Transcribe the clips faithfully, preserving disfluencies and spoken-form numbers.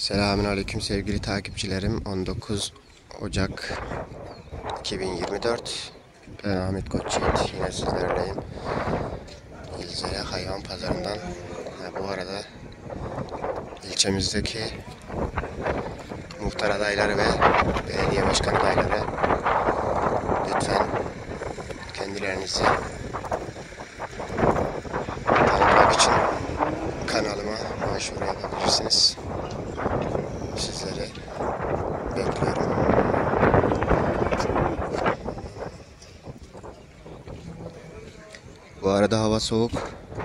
Selamünaleyküm sevgili takipçilerim. on dokuz Ocak iki bin yirmi dört. Ben Ahmet Koçyiğit. Yine sizlerleyim. İlzele Hayvan Pazarı'ndan. Ha, bu arada ilçemizdeki muhtar adayları ve belediye başkan adayları, lütfen kendilerinizi tanıtmak için kanalıma başvuru yapabilirsiniz. Sizleri bekliyorum. Bu arada hava soğuk.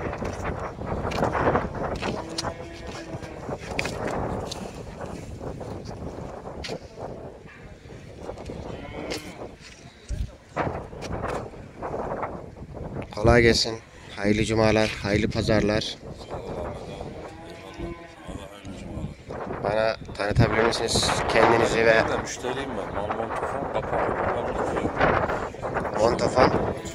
Kolay gelsin. Hayırlı cumalar, hayırlı pazarlar. Bana tanıtabilir misiniz kendinizi ve müşteriyim ben. Mal Montafon kapalı. Montafon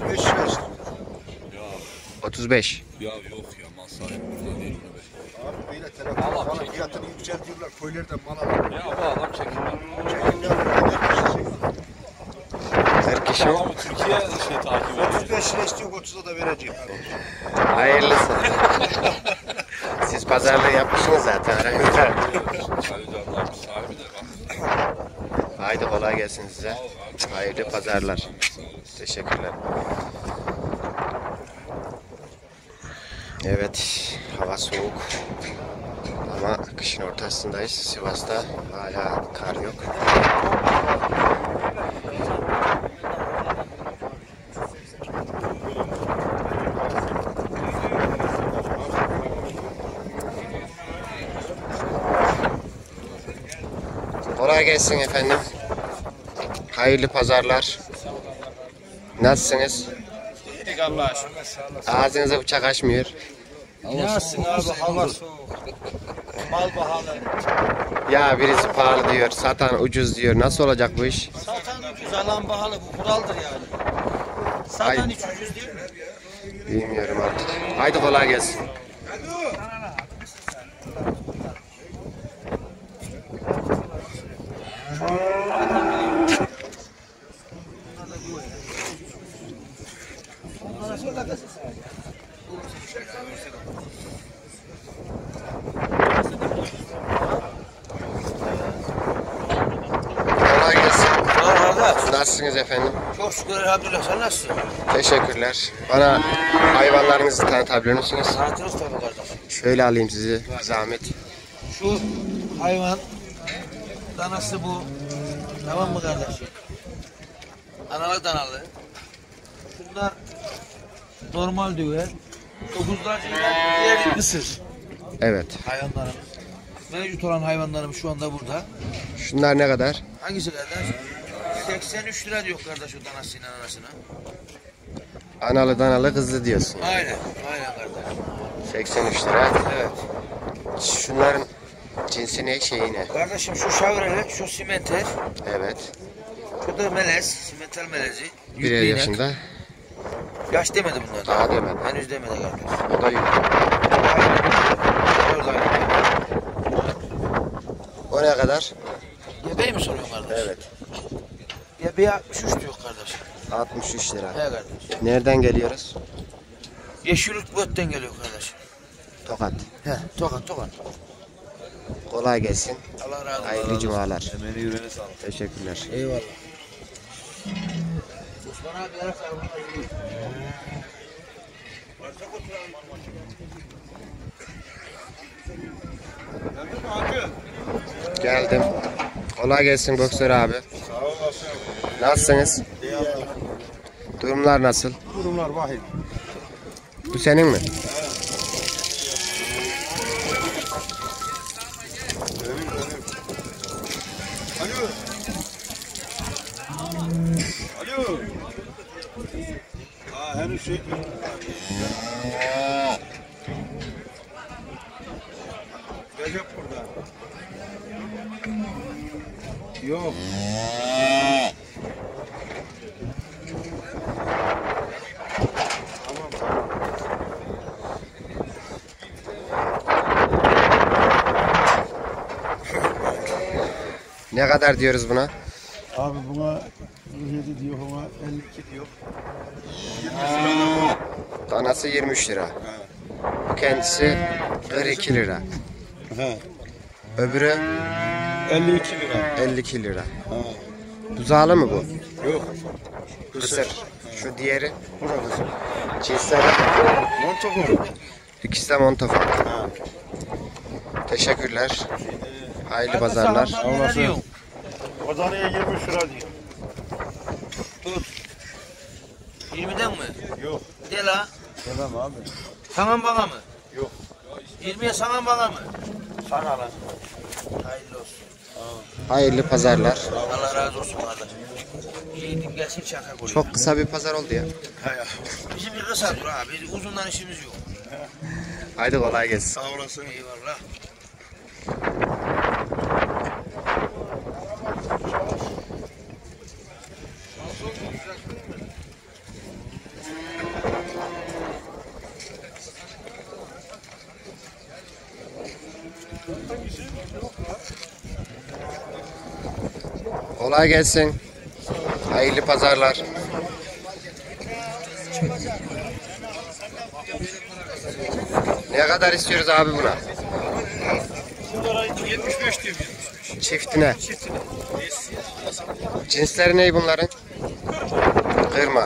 Ya otuz beş. ya yok ya mal sahibi burada değil mi? Abi böyle telefon falan fiyatını yükseltiyorlar. Köylerde mal alıyor. Ya bu adam çekilmez. kırk kişi. Ama Türkiye şey takip ediyor. otuz beş lira istiyor, otuza da vereceğim. Hayırlısı. Siz pazarlığı yapmışsınız zaten aranızda. Sayıcanlar bir sahibi de bak. Haydi kolay gelsin size. Hayırlı pazarlar. Teşekkürler. Evet, hava soğuk. Ama kışın ortasındayız. Sivas'ta hala kar yok. Kolay gelsin efendim. Hayırlı pazarlar. Nasılsınız? İyilik Allah'a şükür. Ağzınıza bıçak açmıyor. Nasılsın abi, hava soğuk. Mal pahalı. Ya birisi pahalı diyor, satan ucuz diyor. Nasıl olacak bu iş? Satan ucuz, alan pahalı. Bu kuraldır yani. Satan Ay. hiç ucuz değil mi? Bilmiyorum artık. Haydi kolay gelsin. Kolay gelsin. Nasılsınız efendim? Çok şükür elhamdülillah. Sen nasılsın? Teşekkürler. Bana hayvanlarınızı tanıtabilir misiniz? Saatiniz tabii kardeşim. Şöyle alayım sizi. Zahmet. Şu hayvan danası bu. Tamam mı kardeşim? Analı danalı. Şunlar normal düve. Dokuzlarcıyla diğeri kısır Evet. hayvanlarımız. Mevcut olan hayvanlarımız şu anda burada. Şunlar ne kadar? Hangisi kardeş? seksen üç lira diyor kardeş o danasıyla anasına. Analı danalı kızlı diyorsun. Aynen. Aynen kardeş. seksen üç lira. Evet. Şunların cinsi ne, şeyi ne? Kardeşim şu şavreli, şu simenter, Evet. şu da melez, simental melezi. Bir Yüklü inek. yaşında. Yaş demedi bunlar. Daha demedi. Henüz demedi kardeş. O da yok. Orada. O ne kadar? Gebeği mi soruyorsun kardeş? Evet. Gebeği altmış üç diyor kardeş. altmış üç lira. He kardeş. Nereden geliyoruz? Yeşillik Böt'ten geliyor kardeş. Tokat. He, tokat tokat. Kolay gelsin. Allah razı olsun. Hayırlı cumalar. Emeğini yüreğine sağlık. Teşekkürler. Eyvallah. Osman abi yarak sarılma. Geldim. Kolay gelsin boksör abi. Sağ olasın. Nasılsınız? Durumlar nasıl? Durumlar vahim. Bu senin mi? Alo. Alo. Aa, henüz şey mi? Recep burada. Yok. Ne kadar diyoruz buna? Abi buna kırk yedi diyor ama elli iki diyor. Danası yirmi üç lira. Bu kendisi kırk iki lira. He. Öbürü elli iki lira. elli iki lira. Ha. Buzağlı mı bu? Yok. Kısır. Şu diğeri. Burası. Cinsler. Montok mu? İkisi de montofon. Ha. Teşekkürler. Hayırlı pazarlar. Olasın. Pazarıya yirmi üç lira diyor. Tut. yirmiden mi? Yok. De la. Demem abi. Sana bana mı? Yok. yirmiye sana bana mı? Sana lan. Hayırlı olsun. Hayırlı pazarlar. Allah razı olsun kardeşim. Yiğidim gelsin şaka koyayım. Çok kısa bir pazar oldu ya. He ya. Bizim bir kısa dur abi. Uzundan işimiz yok. Haydi kolay gelsin. Sağ olasın. Eyvallah. Kolay gelsin. Hayırlı pazarlar. Ne kadar istiyoruz abi buna? yetmiş beş diyor. Çiftine. Cinsleri ne bunların? Kırma.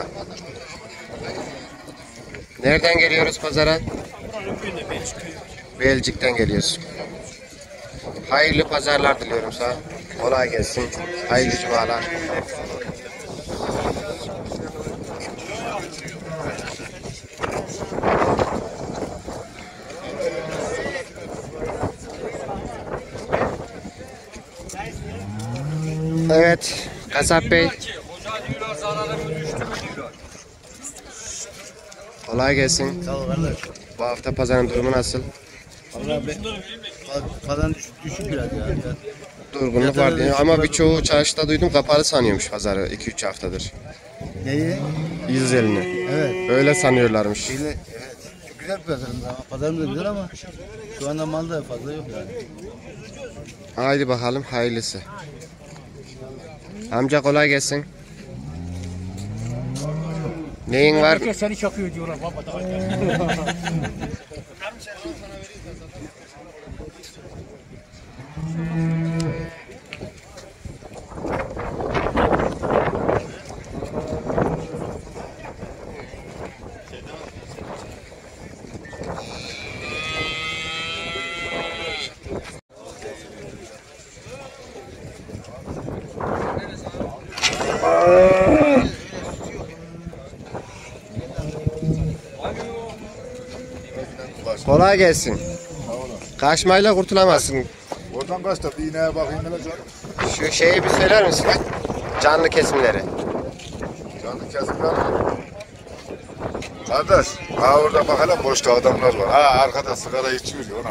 Nereden geliyoruz pazara? Belçik'ten geliyoruz. Hayırlı pazarlar diliyorum sana. Kolay gelsin. Hayırlı cumalar. Evet, Kasap Bey. Kolay gelsin. Sağ ol kardeş. Bu hafta pazarın durumu nasıl? Allah be. Falan düşük, düşük biraz ya. Durgunluk var diye ama birçoğu çarşıda duydum kapalı sanıyormuş pazarı iki üç haftadır. Neyi? yüz elini. Evet. Öyle sanıyorlarmış. Güzel, evet. Güzel pazarımız ama pazarımız da güzel ama şu anda mal da fazla yok yani. Haydi bakalım hayırlısı. Amca kolay gelsin. Neyin var? Seni çakıyor diyorlar baba da. Kolay gelsin. Kaçmayla kurtulamazsın. Oradan kaç da bir iğneye bakayım hele canım. Şu şeyi bir söyler misin? Canlı kesimleri. Canlı kesimler. Kardeş, ha orada bak hele boşta adamlar var. Ha arkada sigara içiyor ona.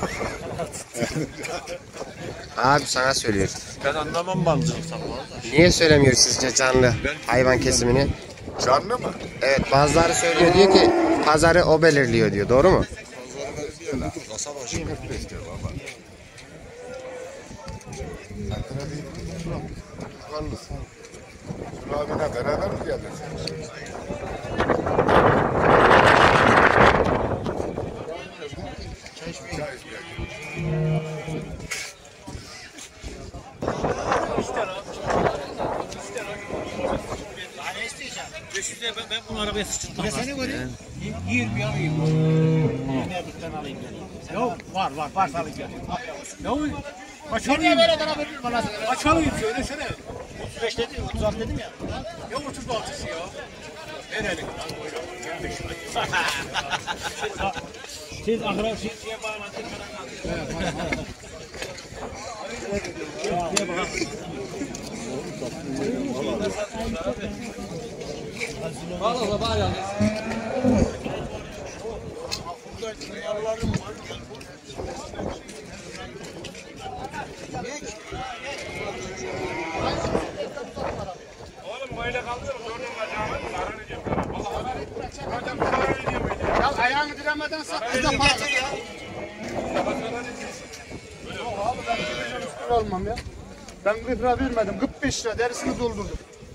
Abi sana söylüyorum. Ben anlamam balıcılıktan bu arada. Niye söylemiyor sizce canlı hayvan kesimini? Canlı mı? Evet bazıları söylüyor diyor ki pazarı o belirliyor diyor. Doğru mu? Kasaba şimdi kırk beş diyor baba. Şunu abine beraber mi geldin? Çay içmeye. Ben, ben bunu arabaya sıçtırdım. Ya seni göreyim. yirmi alayım. yirmiye dükkan alayım geleyim. Yok var var varsa alayım geleyim. Yok kaç alayım? Kaç alayım söylesene. otuz beş dedim, otuz altı dedim ya. Ya otuz altısı ya. Verelim. Siz akrab siz şeye bağlantık falan. Valla var yani. Oğlum böyle kaldırıp dördün bacağımı zarar ediyorum. Hocam zarar ediyor böyle. Ya ayağını diremeden sat. Biz de getir ya. Yok abi ben gideceğim üstüne almam ya. Ben kırk lira vermedim. kırk beş lira derisini doldurdum.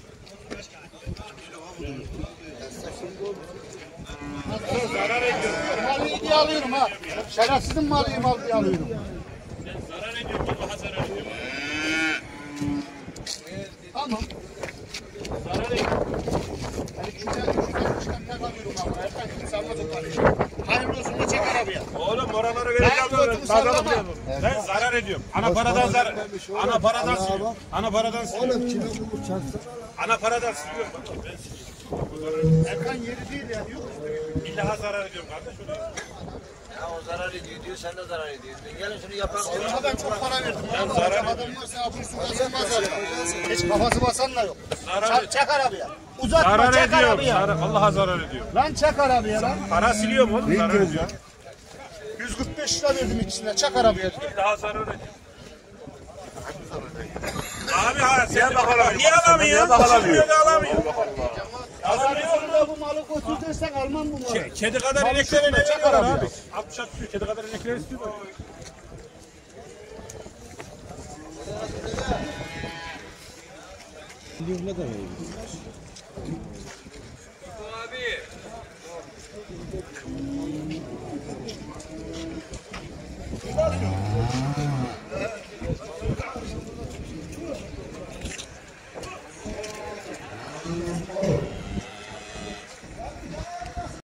Zarar ediyorum. Malı iyi diye alıyorum ha. Şerefsizin malı iyi mal diye alıyorum. Zarar ediyorum. Vallahi zarar ediyorum. Tamam. Zarar ediyorum. Yani güzel güzel çıkan tek alıyorum ama. Erken kimse almaz o parayı. Hayırlı olsun da çek arabaya. Oğlum oraları vereceğim ben. Pazarlık yapıyorum. Ben zarar ediyorum. Ana paradan zarar. Ana paradan siliyorum. Ana paradan siliyorum. Ana paradan siliyorum. Ben siliyorum. Erkan yeri değil ya. Yok işte. İlla zarar ediyorum kardeş. Ya o zarar ediyor diyor, sen de zarar ediyorsun. Gelin şunu yapalım. Ona ben çok para verdim. Ben zarar ediyorum. Adam varsa abur kazanmaz öyle. Hiç kafası basan da yok. Zarar Çek, çek arabaya. Uzatma Zarar çek ediyorum. arabaya. Zarar, vallahi zarar ediyorum. Lan çek arabaya lan. Para siliyorum oğlum. Zarar ediyorum. yüz kırk beş lira verdim ikisine. Çek arabaya. Daha zarar ediyorum. Abi ha sen bakalım. Niye alamıyorsun? Alamıyor. Alamıyor. Alamıyorsun da bu malı götür dersen almam bu malı. Kedi kadar Mal inekleri üstüne ne çek veriyorlar arabaya. abi? altmış altmış kedi kadar inekleri istiyorlar. Abi.